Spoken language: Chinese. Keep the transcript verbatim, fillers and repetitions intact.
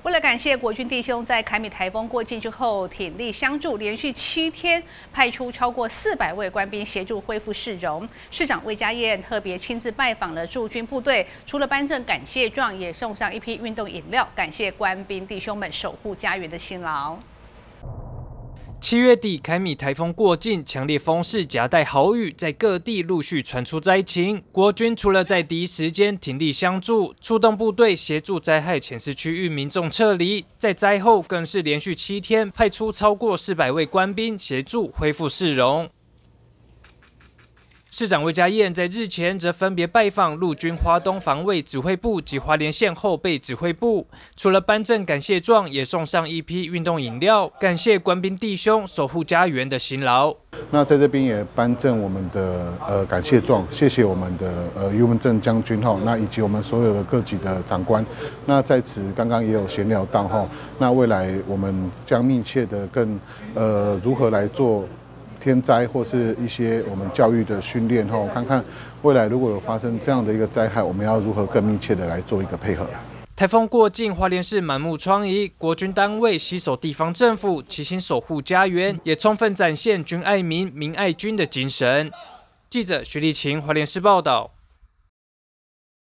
为了感谢国军弟兄在凯米台风过境之后挺力相助，连续七天派出超过四百位官兵协助恢复市容。市长魏家燕特别亲自拜访了驻军部队，除了颁证感谢状，也送上一批运动饮料，感谢官兵弟兄们守护家园的辛劳。 七月底，凯米台风过境，强烈风势夹带豪雨，在各地陆续传出灾情。国军除了在第一时间挺力相助，出动部队协助灾害前市区域民众撤离，在灾后更是连续七天派出超过四百位官兵协助恢复市容。 市长魏家燕在日前则分别拜访陆军花东防卫指挥部及花莲县后备指挥部，除了颁证感谢状，也送上一批运动饮料，感谢官兵弟兄守护家园的辛劳。 那在这边也颁证我们的呃感谢状，谢谢我们的呃于文正将军哈，那以及我们所有的各级的长官。那在此刚刚也有闲聊到哈，那未来我们将密切的更呃如何来做。 天灾或是一些我们教育的训练后，看看未来如果有发生这样的一个灾害，我们要如何更密切的来做一个配合。 台风过境，花莲市满目疮痍，国军单位携手地方政府，齐心守护家园，也充分展现军爱民、民爱军的精神。记者徐立晴，花莲市报道。